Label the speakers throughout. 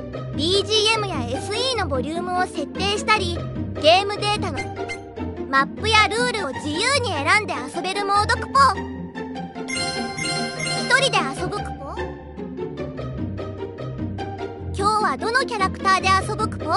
Speaker 1: BGM や SE のボリュームを設定したり、ゲームデータのマップやルールを自由に選んで遊べるモードクポ。一人で遊ぶクポ。今日はどのキャラクターで遊ぶクポ？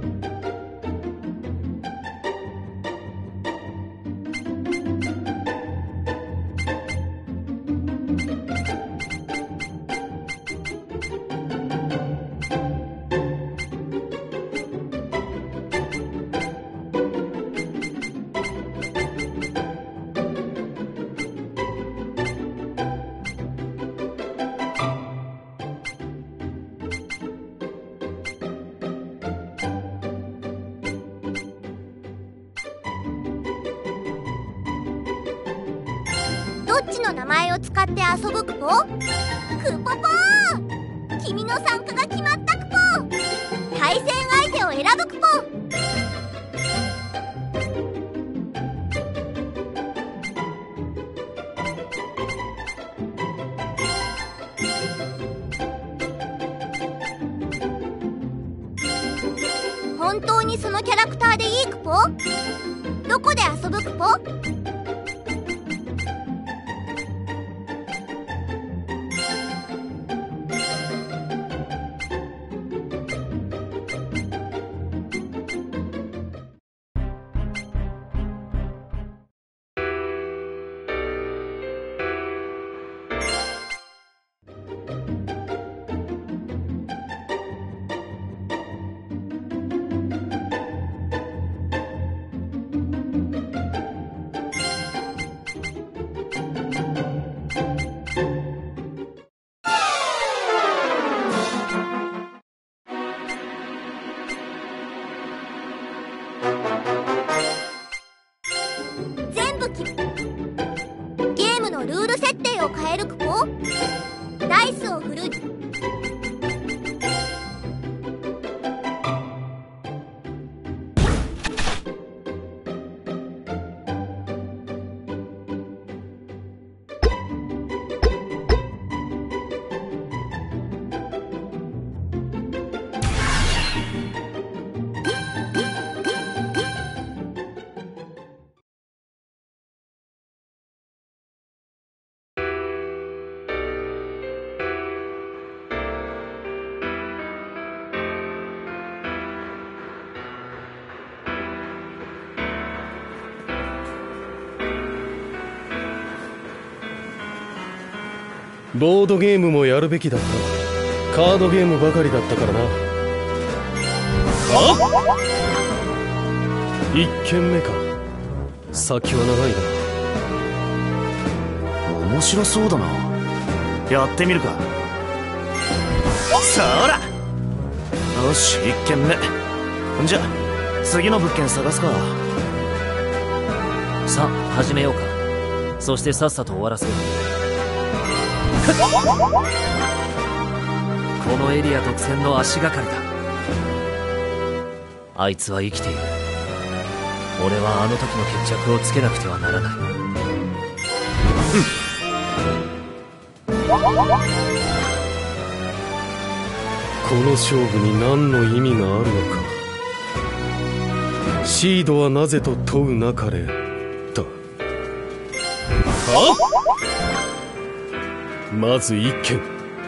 Speaker 1: どっちの名前を使って遊ぶクポ？クポポー！君の参加が決まったクポ。対戦相手を選ぶクポ。本当にそのキャラクターでいいクポ？どこで遊ぶクポ？ゲームのルール設定を変えるクポ。ダイスを振る。
Speaker 2: ボードゲームもやるべきだった。カードゲームばかりだったからな。1軒目か。先は長いな。
Speaker 3: 面白そうだな。やってみるか。そらよし、1軒目。じゃ次の物件探すか。
Speaker 4: さあ始めようか。そしてさっさと終わらせよう。このエリア独占の足がかりだ。あいつは生きている。俺はあの時の決着をつけなくてはならない。
Speaker 2: この勝負に何の意味があるのか。シードはなぜと問うなかれだ。まず1軒。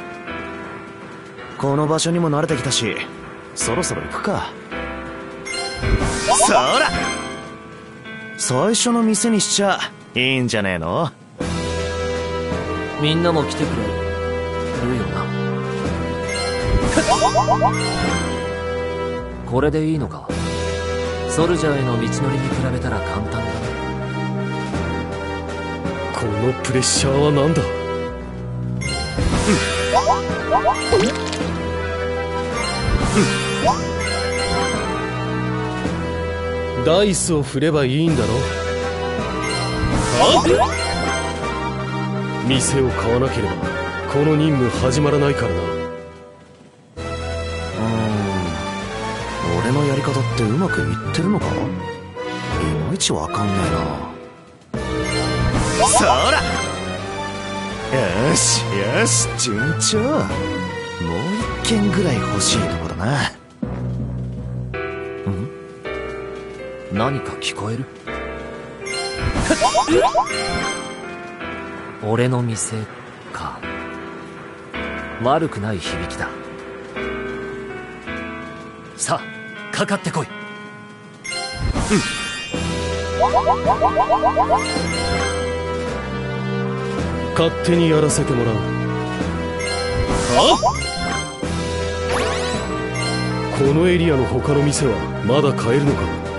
Speaker 3: この場所にも慣れてきたし、そろそろ行くか。そら最初の店にしちゃいいんじゃねえの。
Speaker 4: みんなも来てくれるよな。これでいいのか。ソルジャーへの道のりに比べたら簡単だな。
Speaker 2: このプレッシャーは何だ。ダイスを振ればいいんだろ。店を買わなければこの任務始まらないからな。
Speaker 3: 俺のやり方ってうまくいってるのか。いまいちわかんねえな。そらよしよし、順調。もう一軒ぐらい欲しいとこだな。
Speaker 4: 何か聞こえる？俺の店か。悪くない響きだ。さあかかってこい。
Speaker 2: 勝手にやらせてもらう。このエリアの他の店はまだ買えるのか？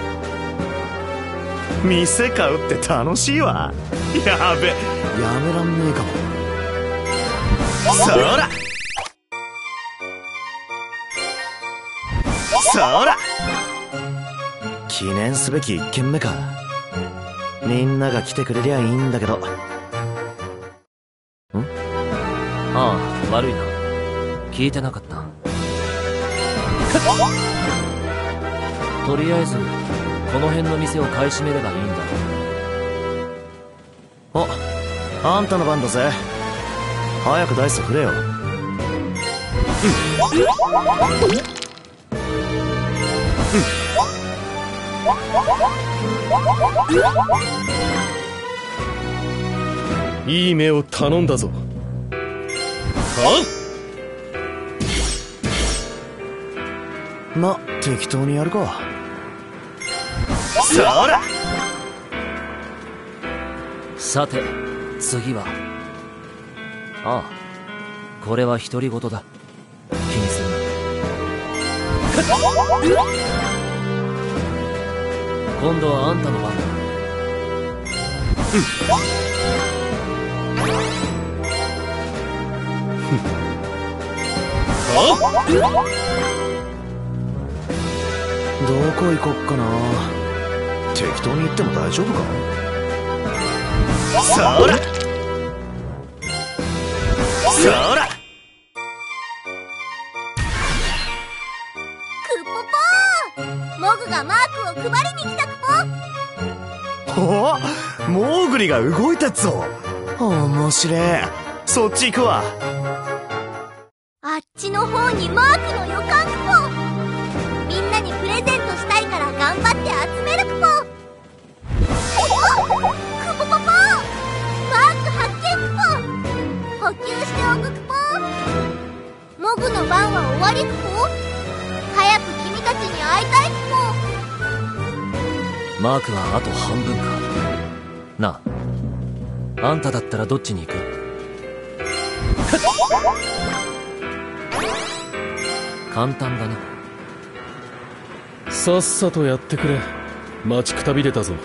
Speaker 3: 店買うって楽しいわ。やべ、やめらんねえかも。そらそら、記念すべき1軒目か。みんなが来てくれりゃいいんだけど。
Speaker 4: ああ、悪いな。聞いてなかった。とりあえずこの辺の店を買い占めればいいんだ。
Speaker 3: お、あんたの番だぜ。早くダイス振れよ。
Speaker 2: いい目を頼んだぞ。
Speaker 3: ま、適当にやるか。そら。
Speaker 4: さて次は、ああ、これは独り言だ。気にするな。今度はあんたの番だ。
Speaker 3: どこ行こっかな。適当に行っても大丈夫か？そらそら。
Speaker 1: クポポー、モグがマークを配りに来たクポ。
Speaker 3: お、モーグリが動いたっぞ。面白い。そっち行くわ。
Speaker 1: あっちの方にマークの予感クポ。みんなにプレゼントしたいから頑張って集めるクポ。おっ、クポポポー、マーク発見クポ。補給しておくクポ。モグの番は終わりクポ。早く君たちに会いたいクポ。
Speaker 4: マークはあと半分かな。あんただったらどっちに行く？簡単だな。
Speaker 2: さっさとやってくれ。待ちくたびれたぞ。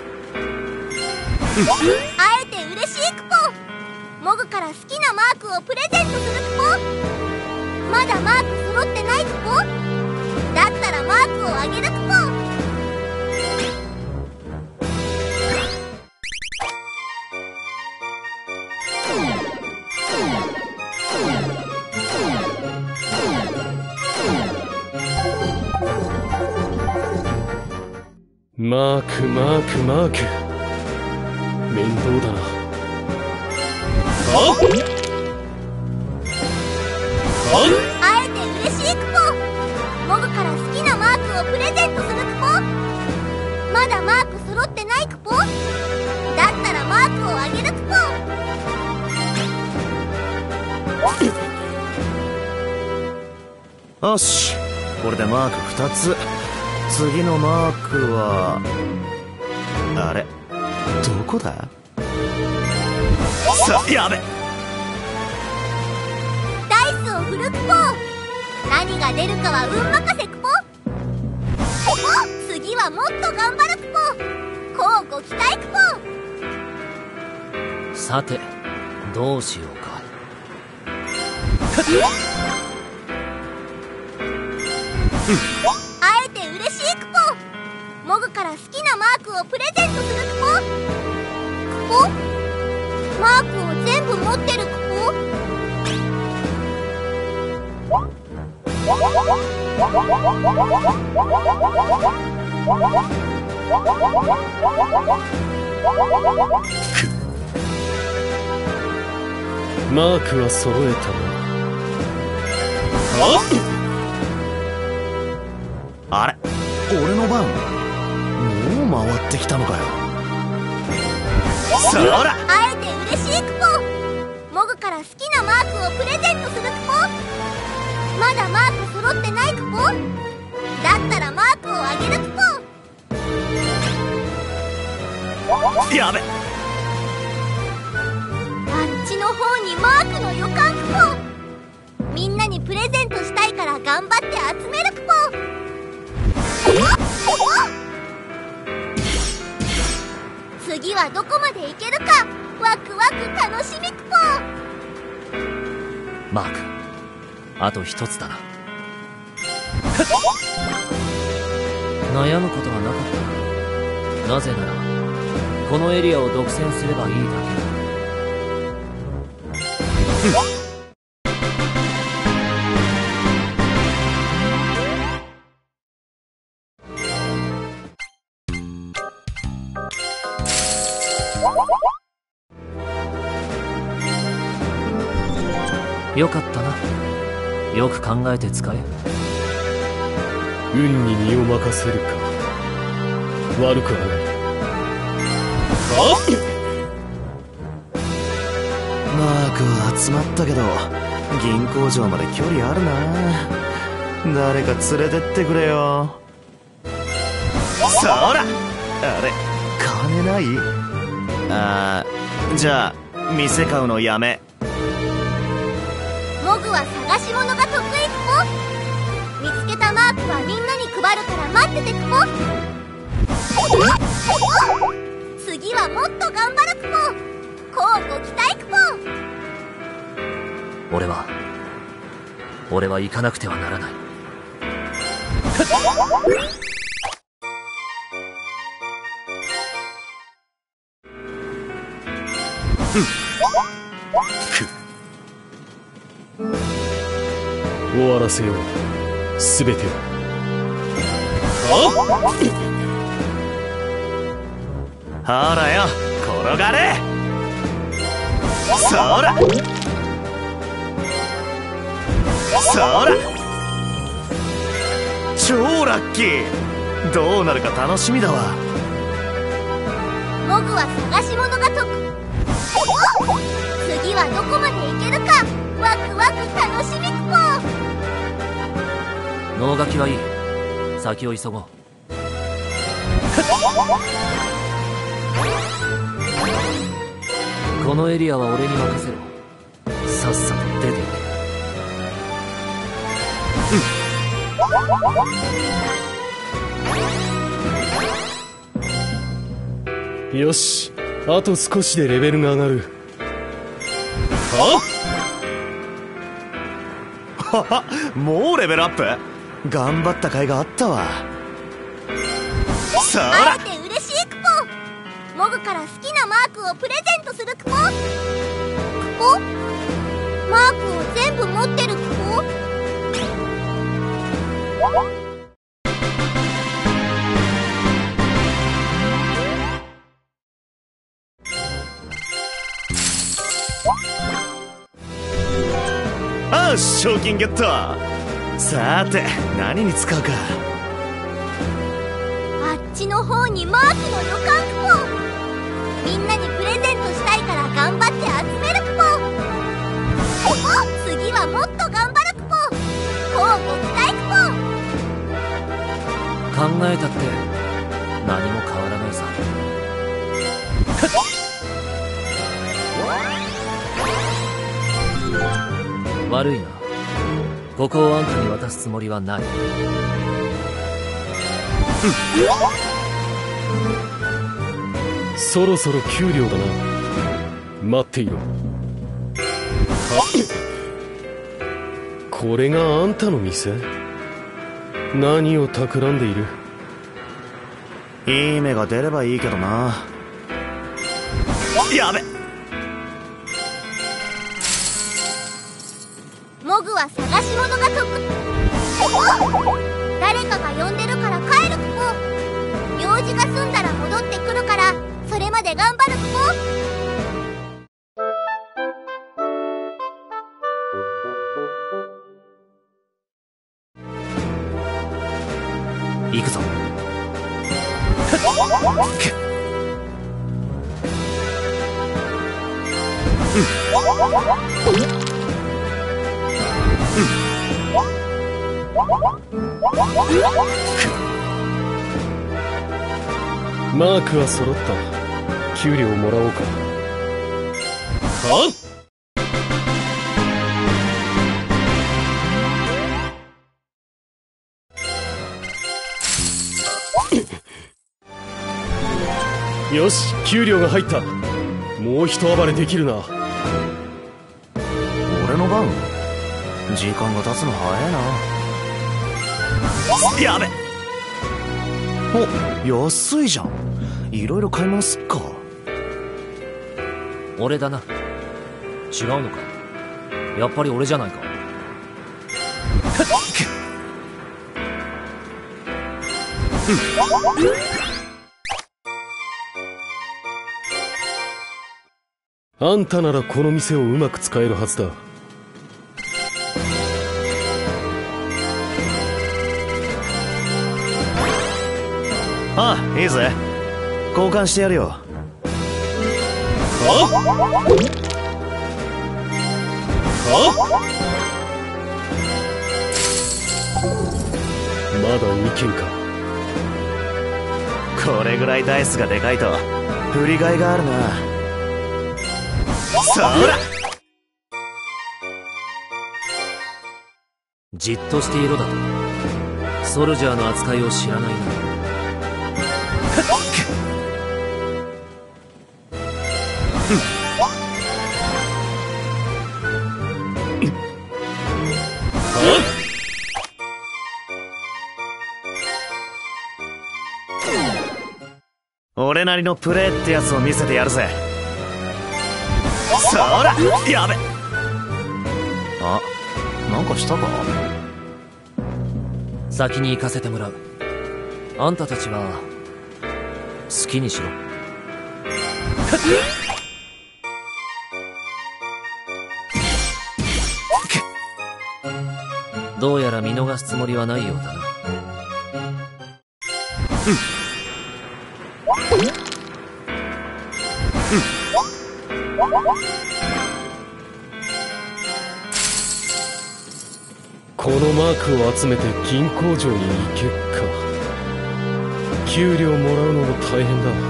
Speaker 1: 会えて嬉しいクポ。モグから好きなマークをプレゼントするクポ。まだマーク揃ってないクポ。だったらマークをあげるクポ。
Speaker 2: マークマークマーク、面倒だな。
Speaker 1: 会えて嬉しいクポ。モグから好きなマークをプレゼントするクポ。まだマーク揃ってないクポ。だったらマークをあげるクポ。
Speaker 3: よし、これでマーク2つ。次のマークはあれ、どこだ？さ、やべ。
Speaker 1: ダイスを振るクポ。何が出るかは運任せクポ。次はもっと頑張るクポ。乞うご期待クポ。
Speaker 4: さてどうしようか。
Speaker 1: 会えて嬉しいクポ。モグから好きなマークをプレゼントするクポ。クポ？マークを全部持ってるクポ。
Speaker 2: マークは揃えたな。
Speaker 3: あれ、俺の番。もう回ってきたのかよ。そら、
Speaker 1: 会えて嬉しいクポ。モグから好きなマークをプレゼントするクポ。まだマーク揃ってないクポ。だったらマークをあげるクポ。
Speaker 3: やべ。
Speaker 1: あっちの方にマークの予感クポ。みんなにプレゼントしたいから頑張って集めるクポ。次はどこまで行けるかワクワク楽しみクポ。
Speaker 4: マーク、あと一つだな。悩むことはなかった。なぜならこのエリアを独占すればいいだけだ。よかったな。よく考えて使え。
Speaker 2: 運に身を任せるか。悪くはない。
Speaker 3: マークは集まったけど銀行城まで距離あるな。誰か連れてってくれよ。そら、あれ、金ない？じゃあ店買うのやめ。
Speaker 1: モグは探し物が得意クポ。見つけたマークはみんなに配るから待っててクポ。次はもっと頑張るクポ。乞うご期待クポ。
Speaker 4: 俺は行かなくてはならない。
Speaker 2: 終わらせよう、全てを。
Speaker 3: ほらよ、転がれ。そら、そら、超ラッキー。どうなるか楽しみだわ。
Speaker 1: モグは探し物が得意。次はどこまで行けるかワクワク楽しみクポ。
Speaker 4: 能書きはいい。先を急ごう。このエリアは俺に任せろ。さっさと出てい
Speaker 2: け。よし、あと少しでレベルが上がる。
Speaker 3: はは、もうレベルアップ。頑張った甲斐があったわ。そら、
Speaker 1: 会えて嬉しいクポ。モグから好きなマークをプレゼントするクポ。クポ？マークを全部持ってるクポ。
Speaker 3: あ、賞金ゲット。さて何に使うか。
Speaker 1: あっちの方にマークの予感クポ。みんなにプレゼントしたいから頑張って集めるクポ。次はもっと頑張るクポ。乞うご期待クポ。
Speaker 4: 考えたって何も変わらないさ。悪いな。ここをあんたに渡すつもりはない。
Speaker 2: そろそろ給料だな。待っていろ。これがあんたの店？何を企んでいる？
Speaker 3: いい目が出ればいいけどな。やべ。
Speaker 1: モグは探し物が得意。誰かが呼んでるから帰るクポ。用事が済んだら戻ってくるからそれまで頑張るクポ。
Speaker 4: 行くぞ。
Speaker 2: マークは揃った。給料もらおうか。はっよし、給料が入った。もう一暴れできるな。
Speaker 3: 俺の番？時間が経つの早えな。やべ。お、安いじゃん。いろいろ買い物すっか。
Speaker 4: 俺だな。違うのか。やっぱり俺じゃないか。
Speaker 2: あんたならこの店をうまく使えるはずだ。
Speaker 3: ああ、いいぜ。交換してやるよ。
Speaker 2: まだ2件か。
Speaker 3: これぐらいダイスがでかいと振りがいがあるな。そら！
Speaker 4: じっとしていろだと。ソルジャーの扱いを知らないな。
Speaker 3: 俺なりのプレーってやつを見せてやるぜ。そら！やべ。あ、なんかしたか？
Speaker 4: 先に行かせてもらう。あんたたちは好きにしろ。どうやら見逃すつもりはないようだな。
Speaker 2: このマークを集めて銀行場に行けっか。給料もらうのも大変だ。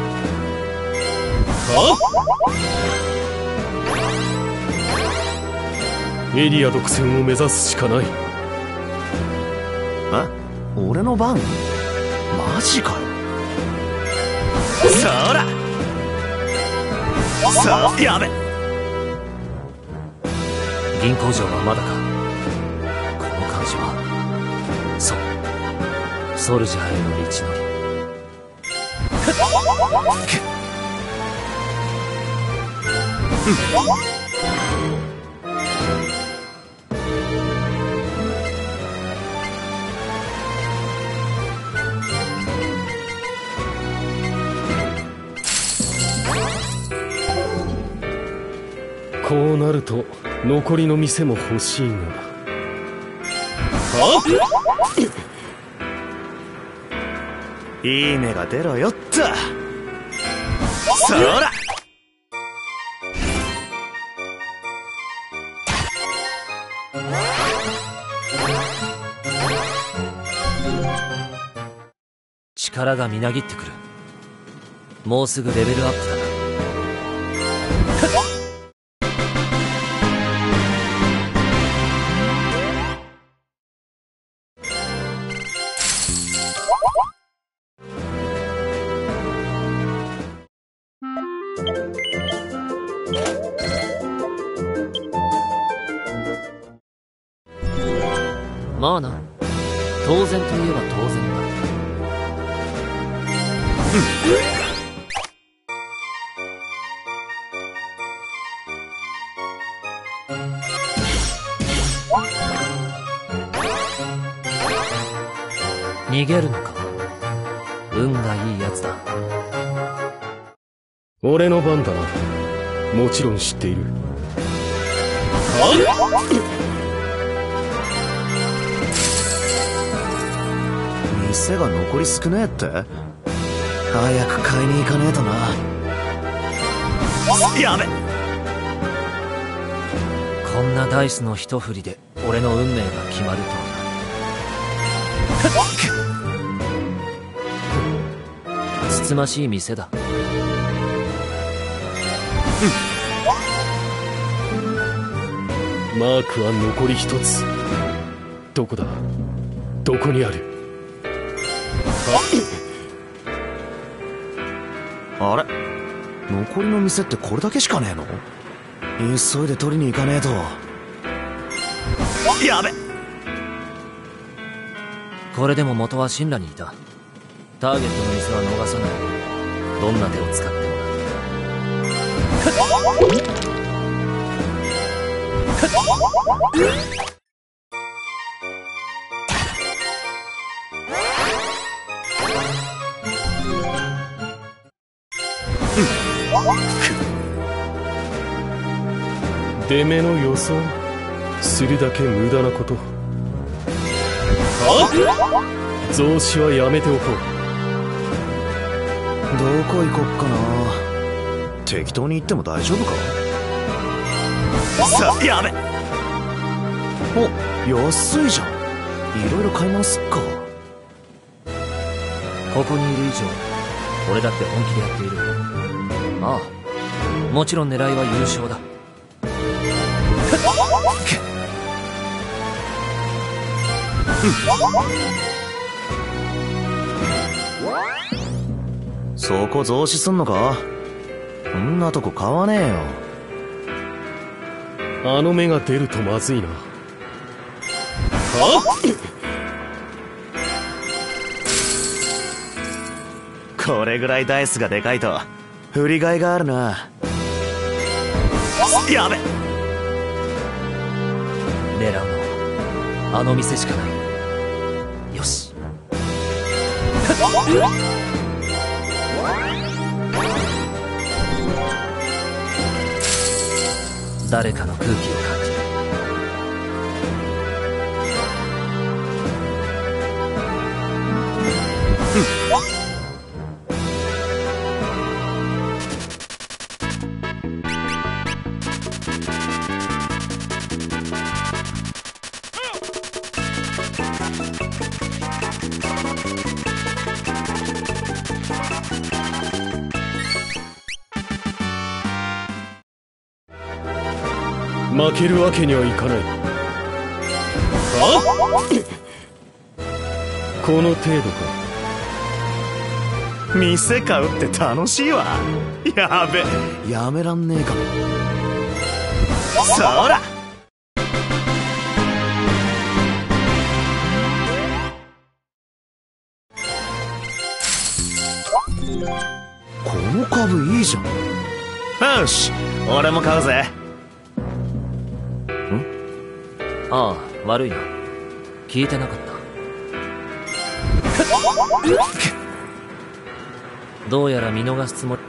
Speaker 2: エリア独占を目指すしかない。
Speaker 3: 俺の番？マジかよ。そら！やべ。
Speaker 4: 銀行場はまだか。この感じは、そう、ソルジャーへの道のり。
Speaker 2: こうなると残りの店も欲しいが。
Speaker 3: いい目が出ろよっと。そら！
Speaker 4: 力がみなぎってくる。もうすぐレベルアップだな。まあな、当然といえば当然だ。逃げるのか。運がいいやつだ。
Speaker 2: 俺の番だな。もちろん知っている。
Speaker 3: 店が残り少ねえって？早く買いに行かねえとな。やべ。
Speaker 4: こんなダイスの一振りで俺の運命が決まるとはな。つつましい店だ。
Speaker 2: マークは残り一つ。どこだ？どこにある？
Speaker 3: あれ？残りの店ってこれだけしかねえの？急いで取りに行かねえと。やべ。
Speaker 4: これでも元は神羅にいた。ターゲットの店は逃さない。どんな手を使っても
Speaker 2: 出目の予想するだけ無駄なこと。増資はやめておこう。
Speaker 3: どこ行こっかな。適当に行っても大丈夫か？さあ、やべ。お、安いじゃん。いろいろ買いますっか。
Speaker 4: ここにいる以上俺だって本気でやっている。ああ、もちろん狙いは優勝だ。
Speaker 3: そこ増資すんのか？こんなとこ買わねえよ。
Speaker 2: あの目が出るとまずいな。
Speaker 3: これぐらいダイスがでかいと振りがいがあるな。やべ。
Speaker 4: 狙うのはあの店しかない。よし。誰かの空気を感じる。
Speaker 2: 負けるわけにはいかない。この程度か。
Speaker 3: 店買うって楽しいわ。やべ、やめらんねえかも。そら。この株いいじゃん。よし、俺も買うぜ。
Speaker 4: ああ、悪いな。聞いてなかった。どうやら見逃すつもり。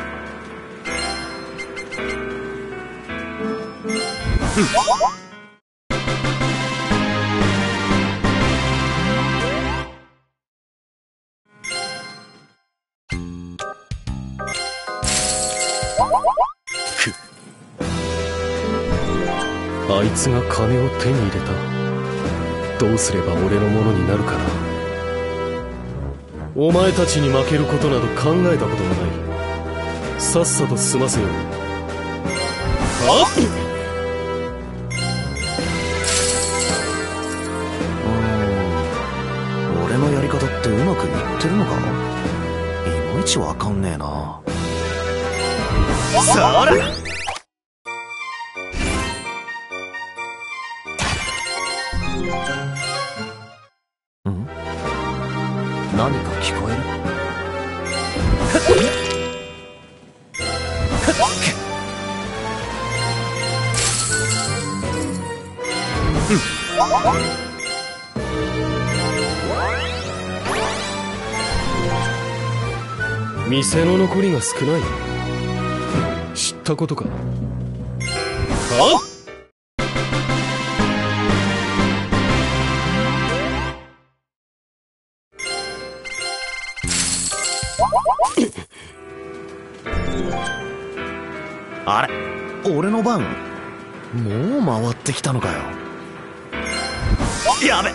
Speaker 2: あいつが金を手に入れた。どうすれば俺のものになるかな。お前たちに負けることなど考えたことがない。さっさと済ませよう。
Speaker 3: 俺のやり方ってうまくいってるのか？いまいちわかんねえな。そら。
Speaker 4: 何か聞こえる？
Speaker 2: 店の残りが少ない。知ったことか。
Speaker 3: あれ、俺の番？もう回ってきたのかよ。やべ。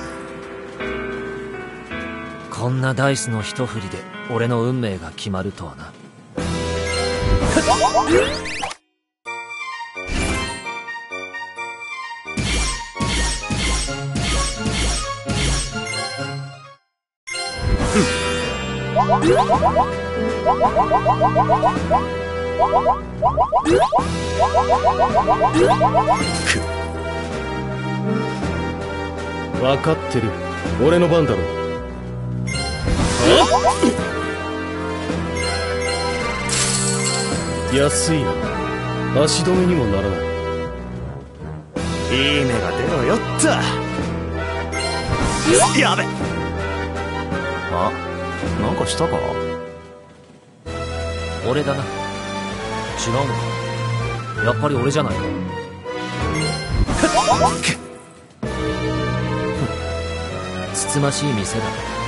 Speaker 4: こんなダイスの一振りで俺の運命が決まるとはな。
Speaker 2: 分かってる。俺の番だろ。安いな。足止めにもならない。
Speaker 3: いい目が出ろよっと。やべ。あ、なんかしたか？
Speaker 4: 俺だな。違うのか？やっぱり俺じゃないか。つつましい店だ。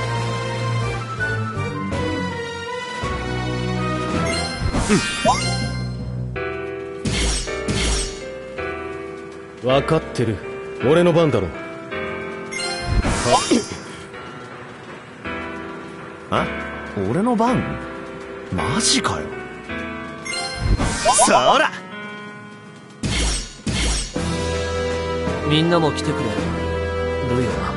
Speaker 2: 分かってる。俺の番だろ。
Speaker 3: あ、俺の番？マジかよ。そら。
Speaker 4: みんなも来てくれるよな。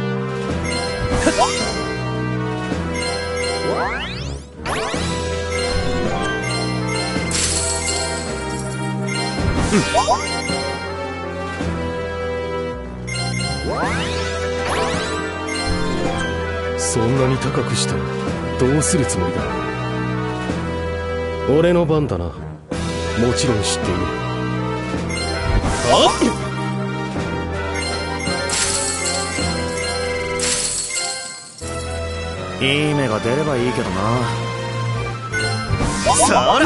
Speaker 2: そんなに高くしてどうするつもりだ。俺の番だな。もちろん知っている。
Speaker 3: いい目が出ればいいけどな。そら。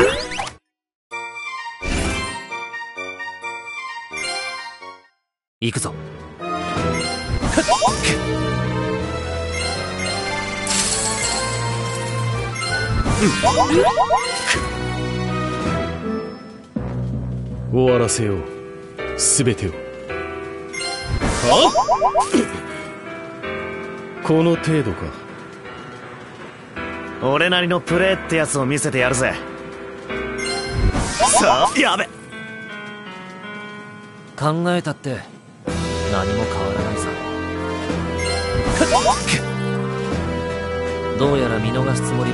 Speaker 4: 行くぞ。
Speaker 2: 終わらせよう、全てを。この程度か。
Speaker 3: 俺なりのプレーってやつを見せてやるぜ。さあ、やべ。
Speaker 4: 考えたって何も変わらないさ。どうやら見逃すつもり。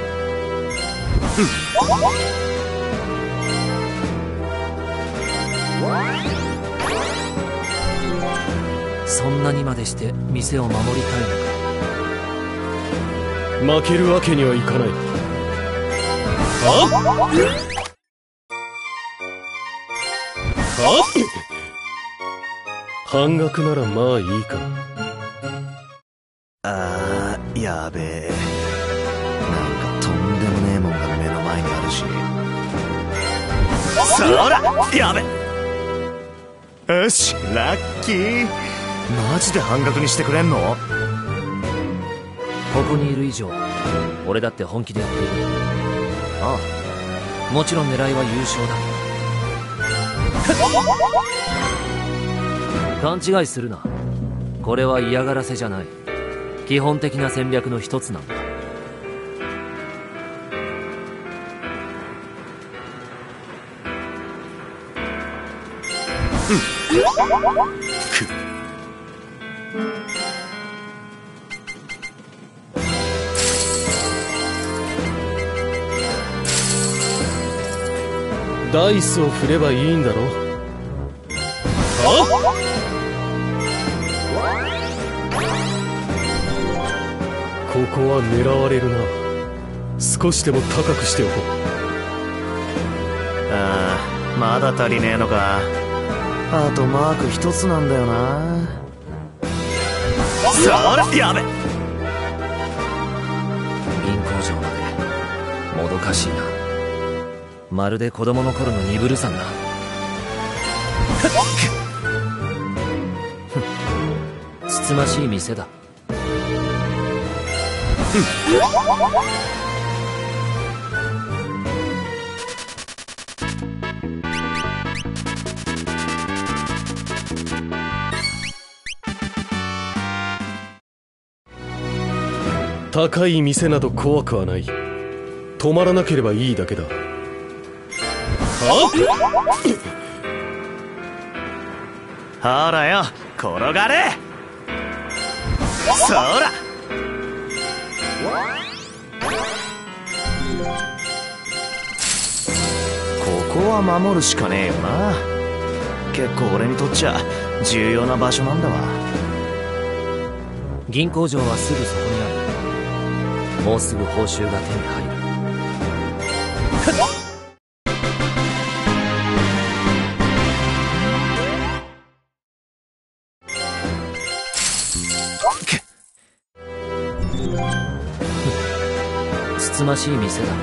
Speaker 4: そんなにまでして店を守りたいのか。
Speaker 2: 負けるわけにはいかない。半額ならまあいいか。
Speaker 3: あー、やべえ。なんかとんでもねえもんが目の前にあるし。そら、やべ。よし、ラッキー。マジで半額にしてくれんの？
Speaker 4: ここにいる以上俺だって本気でやっている。ああ、もちろん狙いは優勝だ。勘違いするな。これは嫌がらせじゃない。基本的な戦略の一つなんだ。
Speaker 2: ダイスを振ればいいんだろ。ここは狙われるな。少しでも高くしておこう。
Speaker 3: ああ、まだ足りねえのか。あとマーク一つなんだよな。そら、やべ。
Speaker 4: 銀行場までもどかしいな。まるで子供の頃の鈍るさんだ。つつましい店だ。
Speaker 2: 高い店など怖くはない。止まらなければいいだけだ。は
Speaker 3: ほらよ、転がれ。そら。ここは守るしかねえよな。結構俺にとっちゃ重要な場所なんだわ。
Speaker 4: 銀行城はすぐそこにある。もうすぐ報酬が手に入る。つつましい店だ。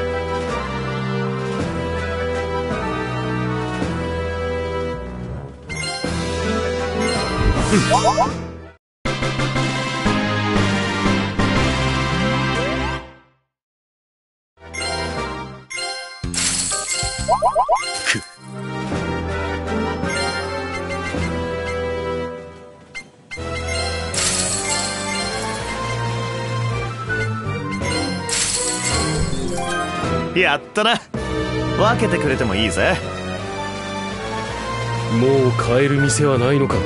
Speaker 3: やったな。分けてくれてもいいぜ。
Speaker 2: もう買える店はないのか。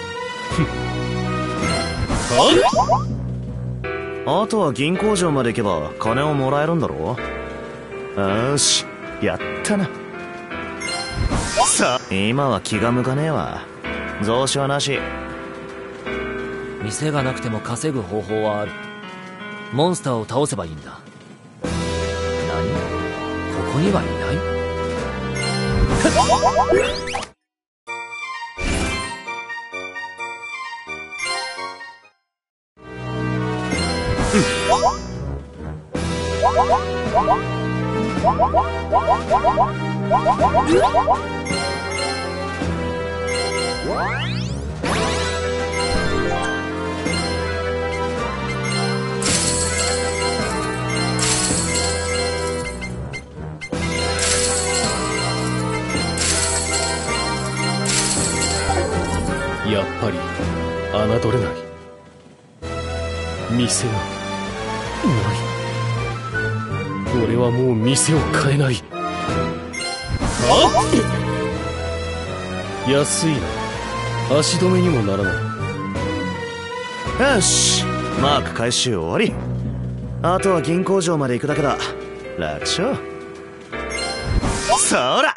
Speaker 3: あとは銀行城まで行けば金をもらえるんだろ。よし、やったな。さあ、今は気が向かねえわ。増資はなし。
Speaker 4: 店がなくても稼ぐ方法はある。モンスターを倒せばいいんだ。何？ここにはいない？
Speaker 2: やっぱり侮れない。店がない。俺はもう店を変えない。安いな。足止めにもならない。
Speaker 3: よし、マーク回収終わり。あとは銀行城まで行くだけだ。楽勝。そら。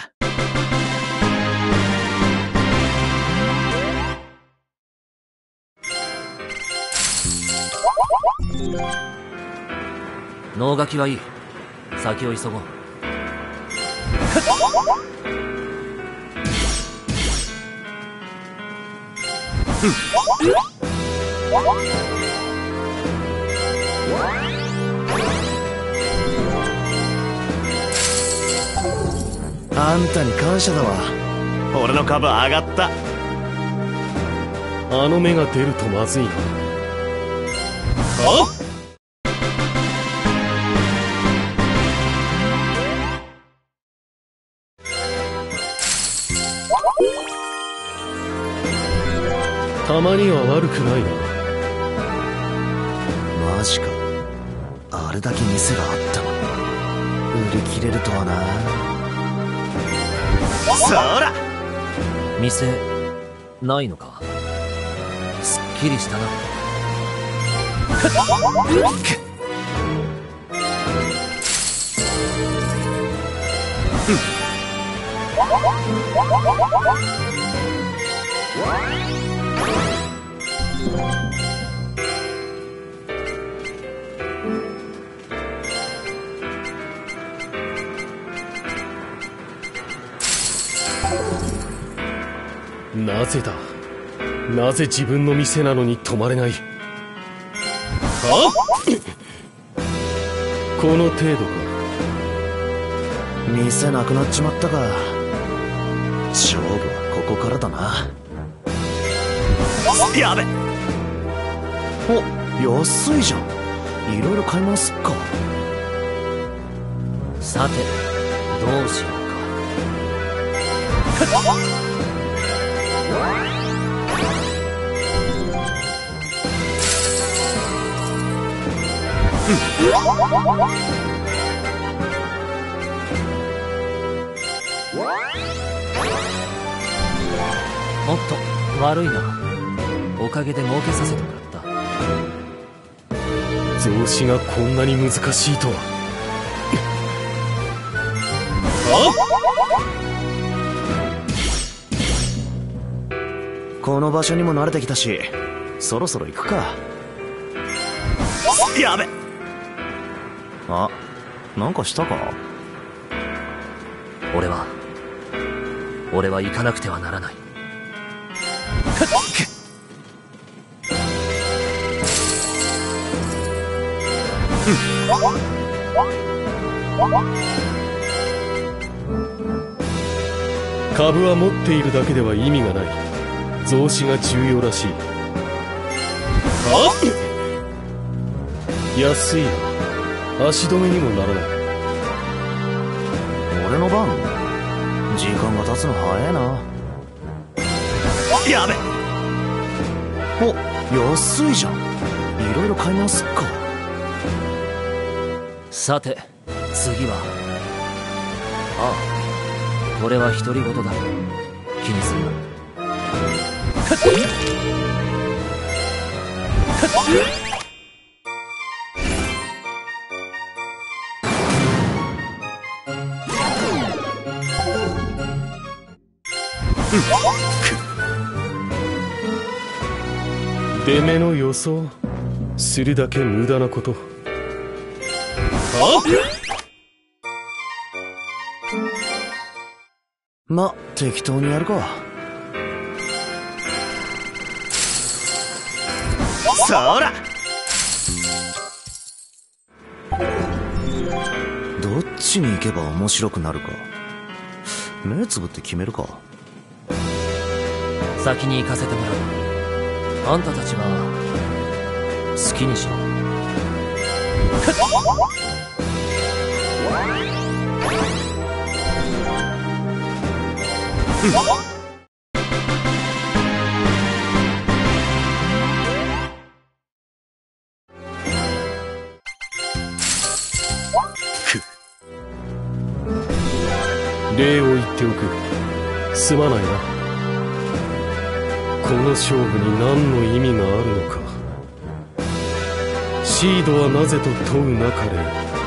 Speaker 4: 能書きはいい。先を急ごう。
Speaker 3: あんたに感謝だわ。俺の株上がった。
Speaker 2: あの目が出るとまずいな。たまには悪くないな。
Speaker 3: マジか。あれだけ店があったのに売り切れるとはな。そら。
Speaker 4: 店ないのか。すっきりしたな。
Speaker 2: なぜだ。なぜ自分の店なのに泊まれない。この程度か。
Speaker 3: 店なくなっちまったか。勝負はここからだな。やべ。お、安いじゃん。いろいろ買い物すっか。
Speaker 4: さてどうしようか。 おっと、悪いな。おかげで儲けさせてもらった。
Speaker 2: 増資がこんなに難しいとは。
Speaker 3: この場所にも慣れてきたし、そろそろ行くか。やべ。あ、なんかしたか？
Speaker 4: 俺は行かなくてはならない。
Speaker 2: 株は持っているだけでは意味がない。増資が重要らしい。安いな。足止めにもならない。
Speaker 3: 俺の番？時間が経つの早いな。やべ。お、安いじゃん。いろいろ買いますっか。
Speaker 4: さて次は、ああ、これは独り言だ。気にするな。
Speaker 2: 出目の予想するだけ無駄なこと。
Speaker 3: ま、適当にやるか。そら。どっちに行けば面白くなるか。目つぶって決めるか。
Speaker 4: 先に行かせてもらう。あんたたちは好きにしろ。
Speaker 2: 礼を言っておく。すまないな。この勝負に何の意味があるのか。シードはなぜと問うなかれだ。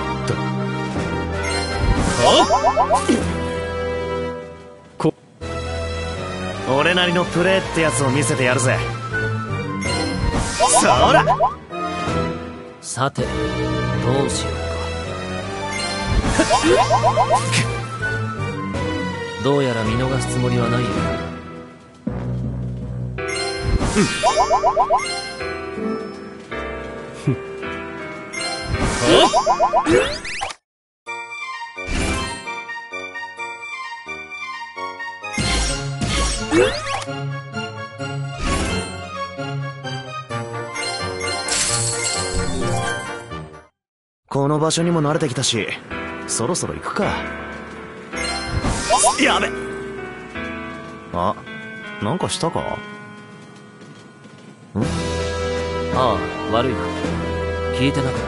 Speaker 3: 俺なりのプレーってやつを見せてやるぜ。そら。
Speaker 4: さてどうしようか。どうやら見逃すつもりはないよ。
Speaker 3: この場所にも慣れてきたし、そろそろ行くか。やべ。あ、なんかしたか？ん？
Speaker 4: ああ、悪いな。聞いてなかった。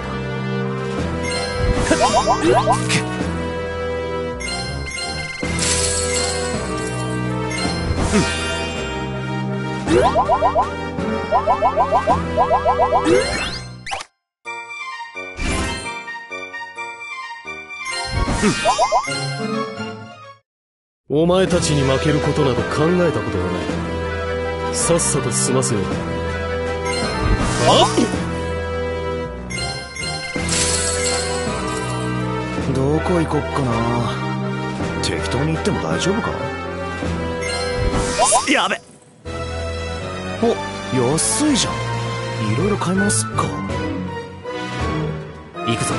Speaker 2: お前たちに負けることなど考えたことはない。さっさと済ませよう。
Speaker 3: どこ行こっかな。適当に行っても大丈夫か？やべ。お、安いじゃん。いろいろ買いますっか。
Speaker 4: 行くぞ。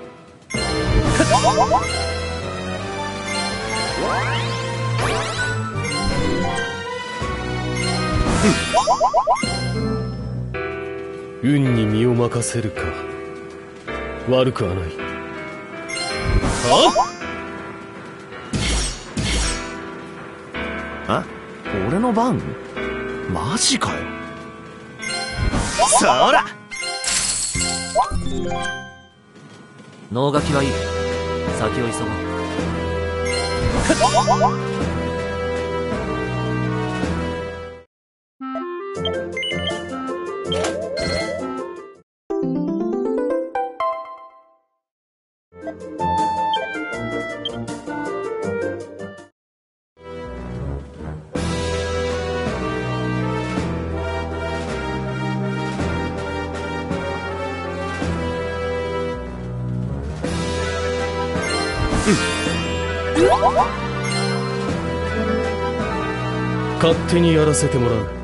Speaker 2: 運に身を任せるか。悪くはない。
Speaker 3: あ？俺の番？マジかよ。そら。
Speaker 4: 能書きはいい。先を急ごう。
Speaker 2: 勝手にやらせてもらう。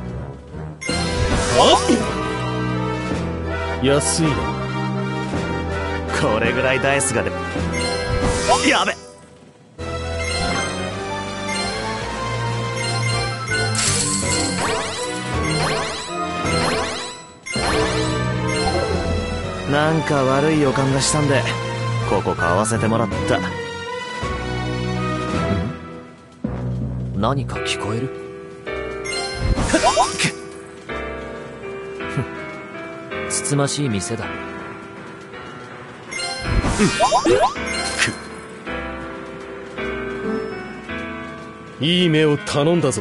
Speaker 2: 安いな。
Speaker 3: これぐらいダイスがやべ。なんか悪い予感がしたんでここ買わせてもらった。
Speaker 4: 何か聞こえる？つつましい店だ。
Speaker 2: いい目を頼んだぞ。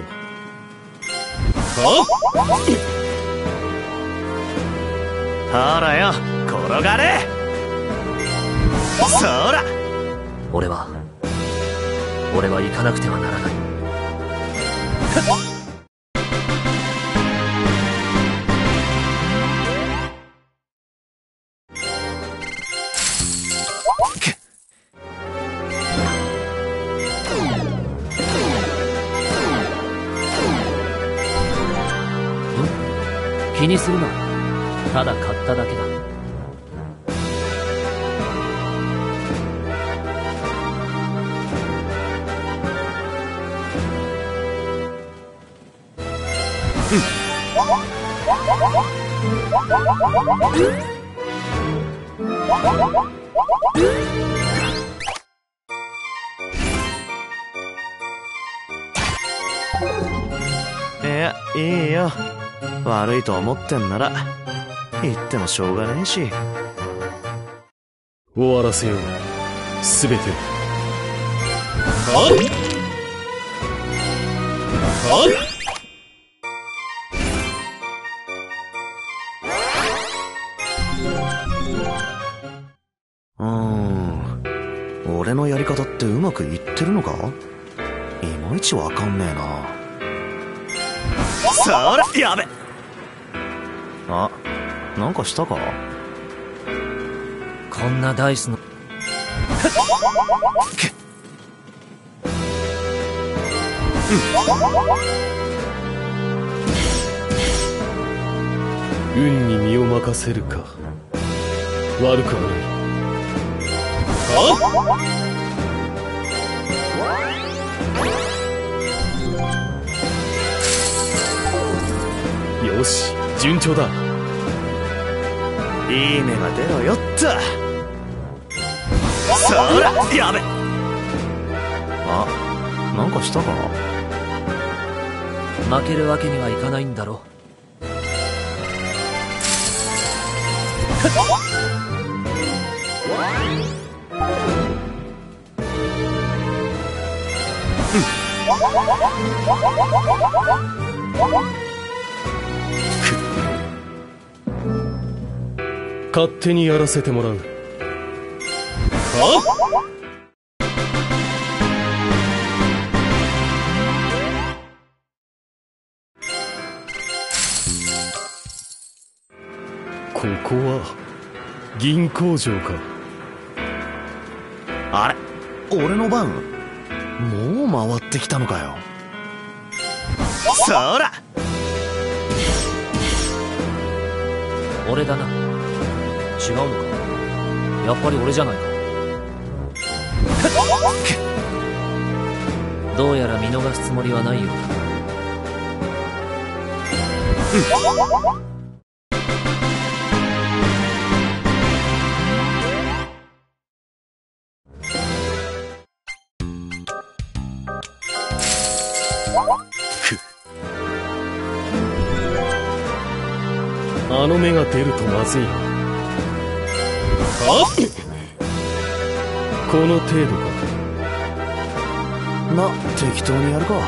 Speaker 3: ほらよ、転がれ。そら。
Speaker 4: 俺は行かなくてはならない。気にするな。ただ買っただけだ。
Speaker 3: いや、いいよ。悪いと思ってんなら言ってもしょうがねえし。
Speaker 2: 終わらせよう、すべてを。
Speaker 3: 俺のやり方ってうまくいってるのか？いまいちわかんねえな。そら、やべ。あ、なんかしたか？
Speaker 4: こんなダイスの
Speaker 2: 運に身を任せるか。悪くはない。よし、順調だ。
Speaker 3: いい目が出ろよっと。そら、やべ。あ、なんかしたか？
Speaker 4: 負けるわけにはいかないんだろ。
Speaker 2: 勝手にやらせてもらう。ここは銀工場か。
Speaker 3: あれ、俺の番？もう回ってきたのかよ。そら。
Speaker 4: 俺だな。違うのか？やっぱり俺じゃないか。どうやら見逃すつもりはないようだ。
Speaker 2: あの目が出るとまずいな。 この程度か。
Speaker 3: ま、適当にやるか。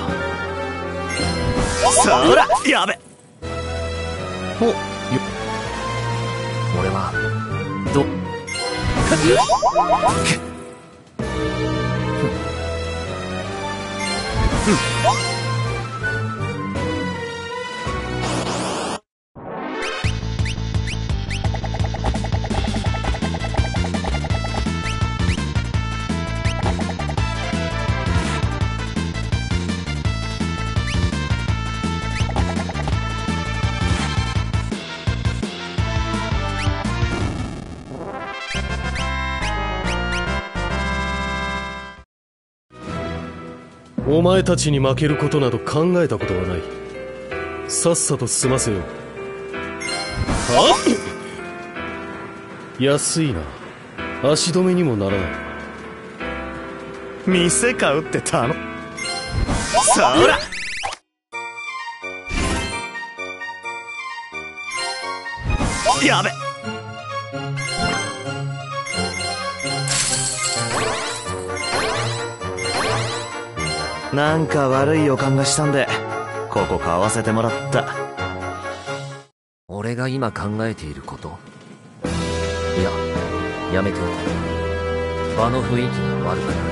Speaker 3: そら、やべ。お、
Speaker 4: 俺は
Speaker 2: お前たちに負けることなど考えたことはない。さっさと済ませよう。はっ安いな。足止めにもならない。
Speaker 3: 店買うって頼む。そら、やべ。なんか悪い予感がしたんでここ買わせてもらった。
Speaker 4: 俺が今考えていること、いや、やめておこう。場の雰囲気が悪くなる。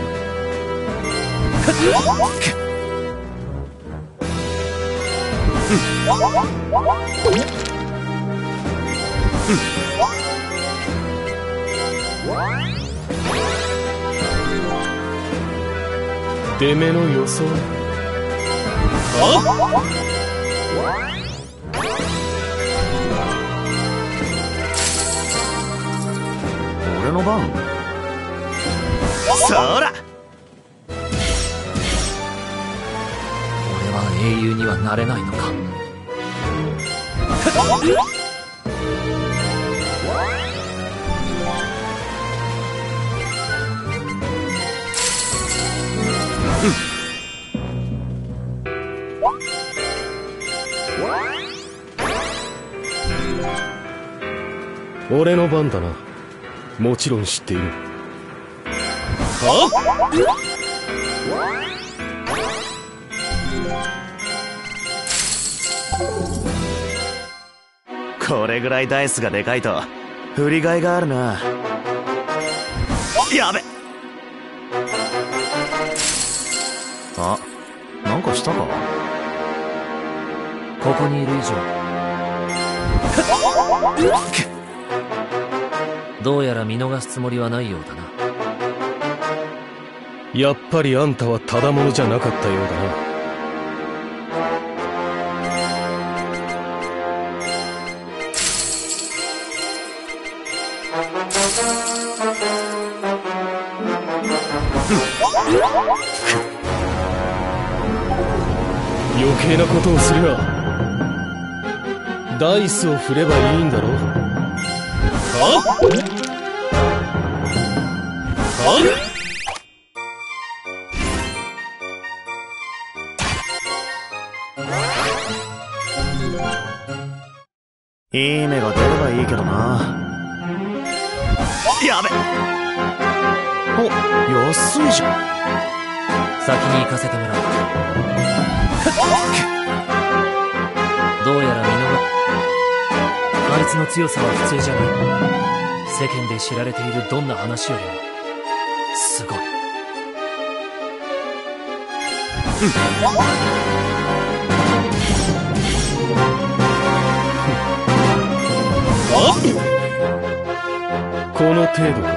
Speaker 2: 出目の予想。
Speaker 3: 俺の番。そら、
Speaker 4: 俺は英雄にはなれないのか。
Speaker 2: 俺の番だな。もちろん知っている。は
Speaker 3: これぐらいダイスがでかいと振りがいがあるな。やべ。あ、なんかしたか。
Speaker 4: ここにいる以上どうやら見逃すつもりはないようだな。
Speaker 2: やっぱりあんたはただ者じゃなかったようだな。余計なことをすればダイスを振ればいいんだろ。は
Speaker 3: いい目が出ればいいけどな。やべ。お、安いじゃん。
Speaker 4: 先に行かせてもらう。どうやら見逃あいつの強さは普通じゃない。世間で知られているどんな話よりもすごい。
Speaker 2: この程度か。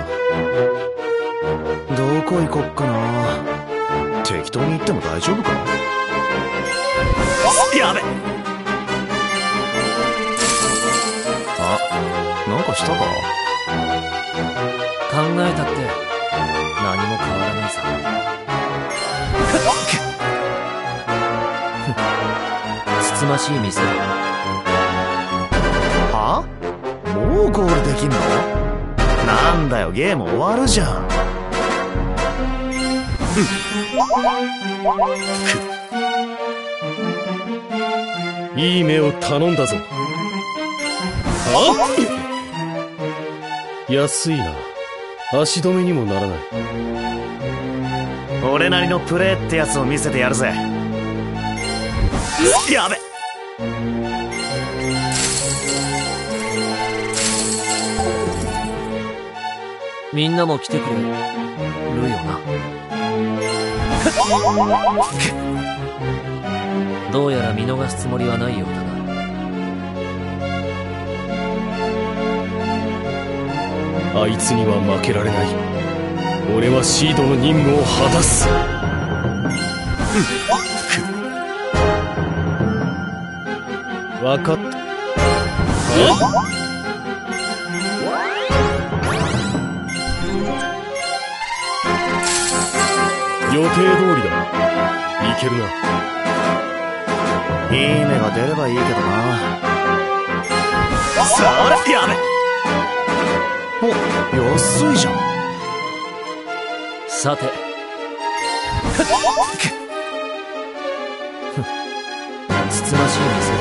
Speaker 3: どこ行こっかな。適当に行っても大丈夫か。やべ。あ、なんかしたか。
Speaker 4: 考えたって何も変わらないさ。つつましい店だ。
Speaker 3: は？もうゴールできんの？なんだよ、ゲーム終わるじゃん。
Speaker 2: いい目を頼んだぞ。は？安いな。 足止めにもならない。
Speaker 3: 俺なりのプレーってやつを見せてやるぜ。やべ。
Speaker 4: みんなも来てくれるよな。どうやら見逃すつもりはないようだな。
Speaker 2: あいつには負けられない。俺はシードの任務を果たす。分かった。予定通りだ。いけるな。
Speaker 3: いい目が出ればいいけどな。それやべ。お、安いじゃん。
Speaker 4: さてつつましい店だ。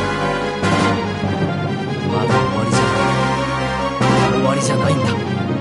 Speaker 4: まだ終わりじゃない。終わりじゃないんだ。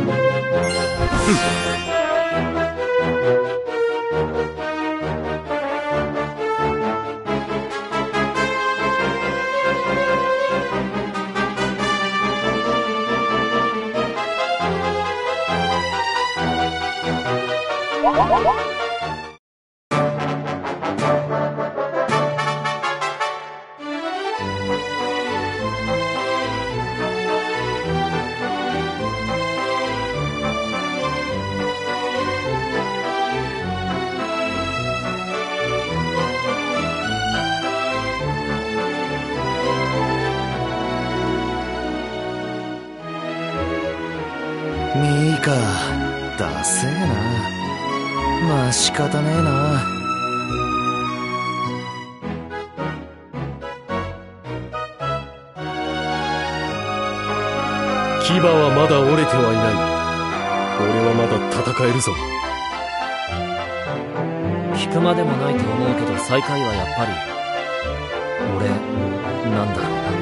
Speaker 3: ミーか、ダセえな。まあ仕方ねえな。
Speaker 2: 牙はまだ折れてはいない。俺はまだ戦えるぞ。
Speaker 4: 聞くまでもないと思うけど、最下位はやっぱり俺なんだろうな。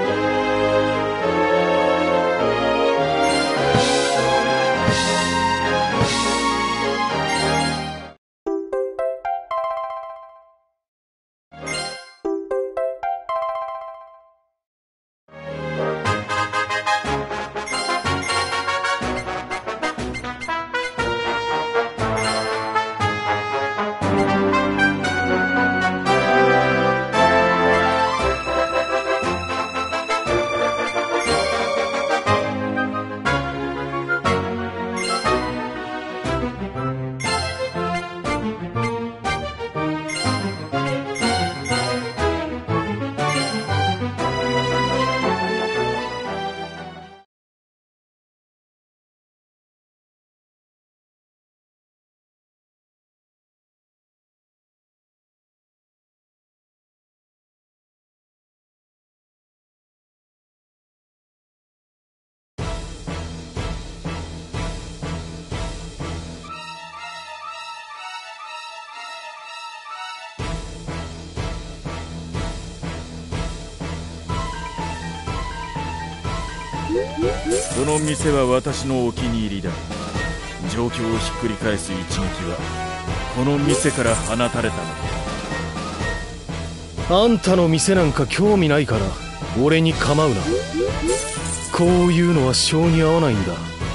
Speaker 5: この店は私のお気に入りだ。状況をひっくり返す一撃はこの店から放たれたのだ。
Speaker 2: あんたの店なんか興味ないから俺に構うな。こういうのは性に合わないんだ。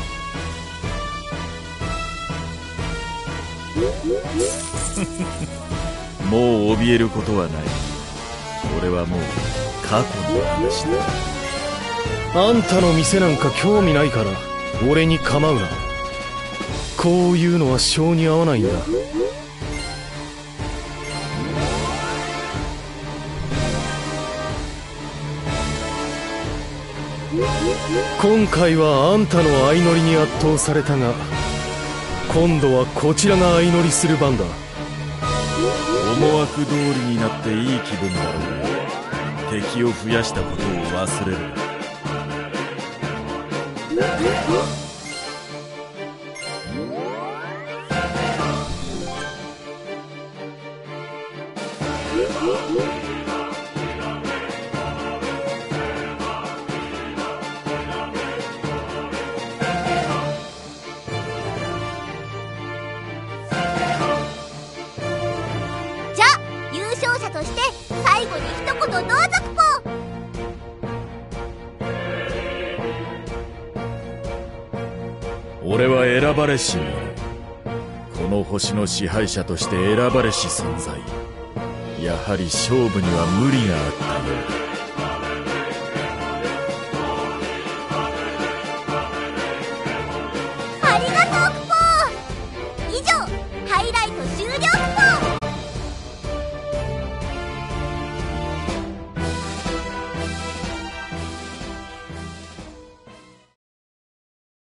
Speaker 5: もう怯えることはない。俺はもう過去の話だ。
Speaker 2: あんたの店なんか興味ないから俺に構うな。こういうのは性に合わないんだ。今回はあんたの相乗りに圧倒されたが、今度はこちらが相乗りする番だ。
Speaker 5: 思惑通りになっていい気分だろうが、敵を増やしたことを忘れるな。 俺は選ばれし者、この星の支配者として選ばれし存在。やはり勝負には無理があったようだ。